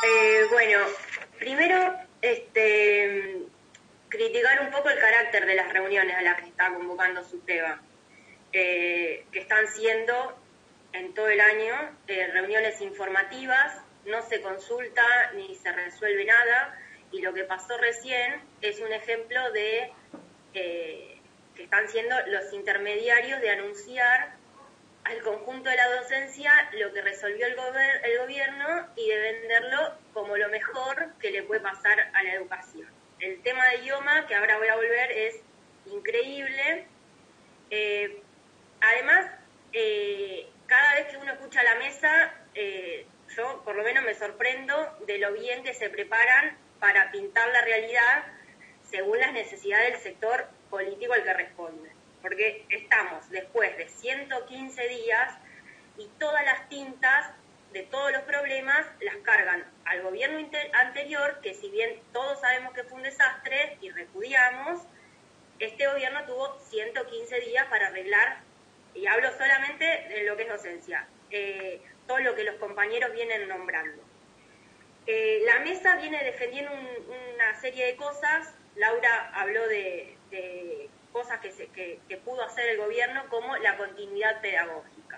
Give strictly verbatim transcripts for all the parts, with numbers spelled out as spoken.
Eh, bueno, primero, este, criticar un poco el carácter de las reuniones a las que está convocando SUTEBA, eh, que están siendo en todo el año eh, reuniones informativas, no se consulta ni se resuelve nada, y lo que pasó recién es un ejemplo de eh, que están siendo los intermediarios de anunciar al conjunto de la docencia lo que resolvió el, gober el gobierno y de venderlo como lo mejor que le puede pasar a la educación. El tema de idioma, que ahora voy a volver, es increíble. Eh, además, eh, cada vez que uno escucha la mesa, eh, yo por lo menos me sorprendo de lo bien que se preparan para pintar la realidad según las necesidades del sector político al que responden. Porque estamos después de ciento quince días y todas las tintas de todos los problemas las cargan al gobierno anterior, que si bien todos sabemos que fue un desastre y repudiamos, este gobierno tuvo ciento quince días para arreglar, y hablo solamente de lo que es docencia, eh, todo lo que los compañeros vienen nombrando. Eh, la mesa viene defendiendo un, una serie de cosas. Laura habló de, de cosas que, se, que, que pudo hacer el gobierno, como la continuidad pedagógica.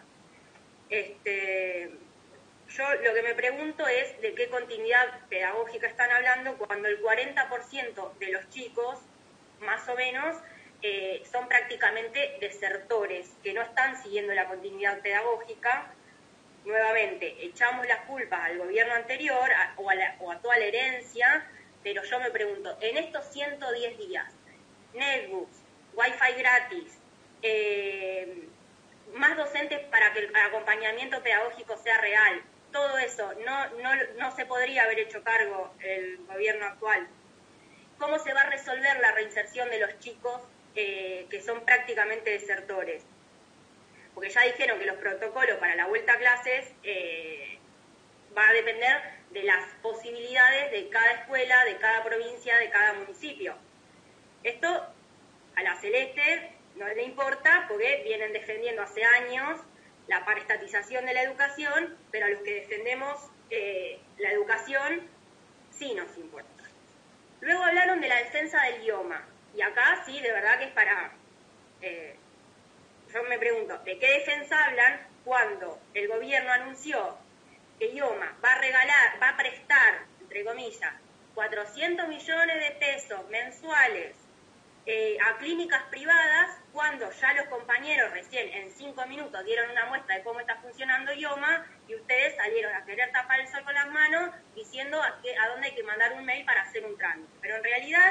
Este, yo lo que me pregunto es de qué continuidad pedagógica están hablando cuando el cuarenta por ciento de los chicos, más o menos, eh, son prácticamente desertores, que no están siguiendo la continuidad pedagógica. Nuevamente, echamos las culpas al gobierno anterior a, o, a la, o a toda la herencia, pero yo me pregunto, en estos ciento diez días, netbooks, wifi gratis, eh, más docentes para que el acompañamiento pedagógico sea real, todo eso, no, no, no se podría haber hecho cargo el gobierno actual. ¿Cómo se va a resolver la reinserción de los chicos eh, que son prácticamente desertores? Porque ya dijeron que los protocolos para la vuelta a clases eh, va a depender de las posibilidades de cada escuela, de cada provincia, de cada municipio. Esto a la Celeste no le importa porque vienen defendiendo hace años la parestatización de la educación, pero a los que defendemos eh, la educación sí nos importa. Luego hablaron de la defensa del idioma, y acá sí, de verdad que es para... Eh, yo me pregunto, ¿de qué defensa hablan cuando el gobierno anunció que IOMA va a regalar, va a prestar, entre comillas, cuatrocientos millones de pesos mensuales eh, a clínicas privadas, cuando ya los compañeros recién en cinco minutos dieron una muestra de cómo está funcionando IOMA y ustedes salieron a querer tapar el sol con las manos diciendo a, que, a dónde hay que mandar un mail para hacer un trámite? Pero en realidad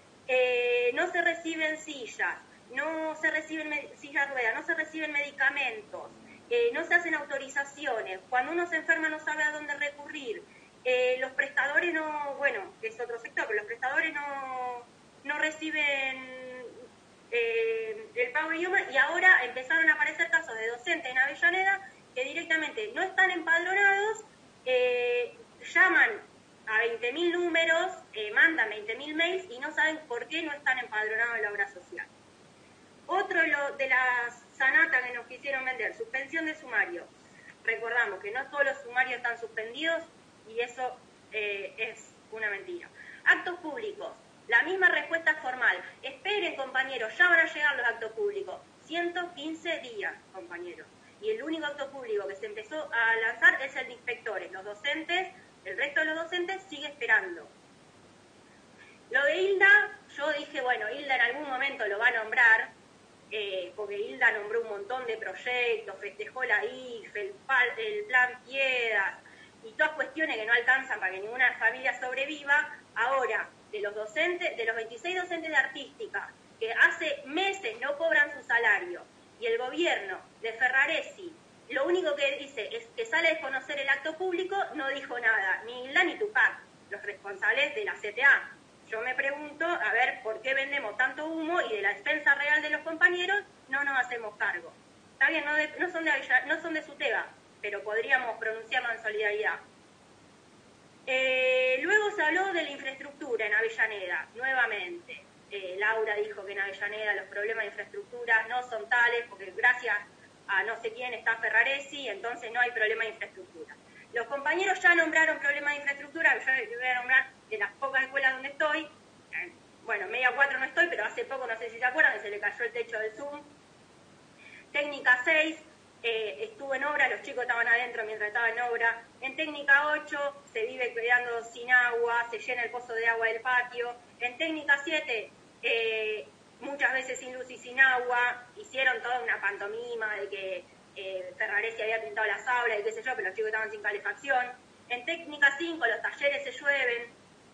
eh, no se reciben sillas, no se reciben sillas de ruedas, no se reciben medicamentos, eh, no se hacen autorizaciones, cuando uno se enferma no sabe a dónde recurrir, eh, los prestadores no, bueno, es otro sector, pero los prestadores no, no reciben eh, el pago de idioma, y ahora empezaron a aparecer casos de docentes en Avellaneda que directamente no están empadronados, eh, llaman a veinte mil números, eh, mandan veinte mil mails y no saben por qué no están empadronados en la obra social. Otro lo, de las sanatas que nos quisieron vender, suspensión de sumario. Recordamos que no todos los sumarios están suspendidos y eso eh, es una mentira. Actos públicos, la misma respuesta formal. Esperen, compañeros, ya van a llegar los actos públicos. ciento quince días, compañeros. Y el único acto público que se empezó a lanzar es el de inspectores. Los docentes, el resto de los docentes sigue esperando. Lo de Hilda, yo dije, bueno, Hilda en algún momento lo va a nombrar, Eh, porque Hilda nombró un montón de proyectos, festejó la I F E, el, el plan Piedras, y todas cuestiones que no alcanzan para que ninguna familia sobreviva. Ahora, de los docentes, de los veintiséis docentes de artística, que hace meses no cobran su salario, y el gobierno de Ferraresi, lo único que dice es que sale a desconocer el acto público, no dijo nada, ni Hilda ni Tupac, los responsables de la C T A. Yo me pregunto, a ver, ¿por qué vendemos tanto humo y de la defensa real de los compañeros no nos hacemos cargo? Está bien, no, de, no son de Avilla, no son de SUTEBA, pero podríamos pronunciarnos en solidaridad. Eh, luego se habló de la infraestructura en Avellaneda, nuevamente. Eh, Laura dijo que en Avellaneda los problemas de infraestructura no son tales, porque gracias a no sé quién está Ferraresi, entonces no hay problema de infraestructura. Los compañeros compañeros ya nombraron problemas de infraestructura, yo voy a nombrar de las pocas escuelas donde estoy, eh, bueno, media cuatro no estoy, pero hace poco, no sé si se acuerdan, que se le cayó el techo del Zoom. Técnica seis, eh, estuvo en obra, los chicos estaban adentro mientras estaba en obra. En técnica ocho, se vive quedando sin agua, se llena el pozo de agua del patio. En técnica siete, eh, muchas veces sin luz y sin agua, hicieron toda una pantomima de que eh, Ferraresi había pintado las aulas y qué sé yo, pero los chicos estaban sin calefacción. En técnica cinco, los talleres se llueven.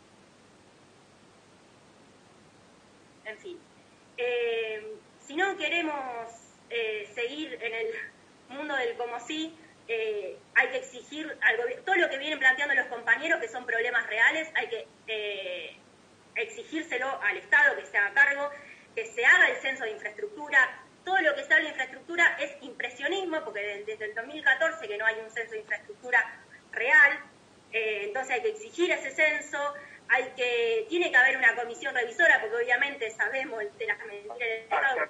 En fin. Eh, si no queremos eh, seguir en el mundo del como sí, eh, hay que exigir al gobierno, todo lo que vienen planteando los compañeros, que son problemas reales, hay que eh, exigírselo al Estado, que se haga cargo, que se haga el censo de infraestructura. Todo lo que se habla de infraestructura es impresionismo, porque desde el dos mil catorce que no hay un censo de infraestructura real, eh, entonces hay que exigir ese censo, hay que, tiene que haber una comisión revisora, porque obviamente sabemos de las mentiras del Estado.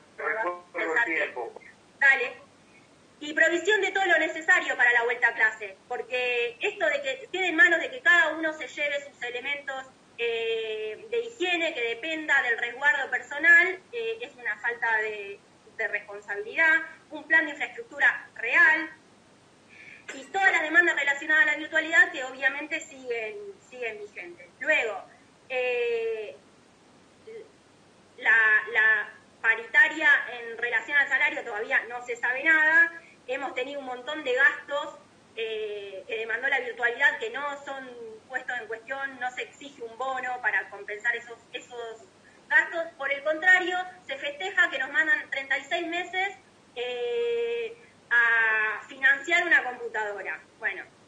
Dale. Y provisión de todo lo necesario para la vuelta a clase, porque esto de que quede en manos de que cada uno se lleve sus elementos eh, de higiene, que dependa del resguardo personal, eh, es una falta de, de responsabilidad. Un plan de infraestructura real y todas las demandas relacionadas a la virtualidad que obviamente siguen, siguen vigentes. Luego, eh, la, la paritaria en relación al salario todavía no se sabe nada. Hemos tenido un montón de gastos eh, que demandó la virtualidad que no son puestos en cuestión, no se exige un bono para compensar esos, esos gastos. Por el contrario, se festeja que nos mandan treinta y seis meses eh, a financiar una computadora. Bueno,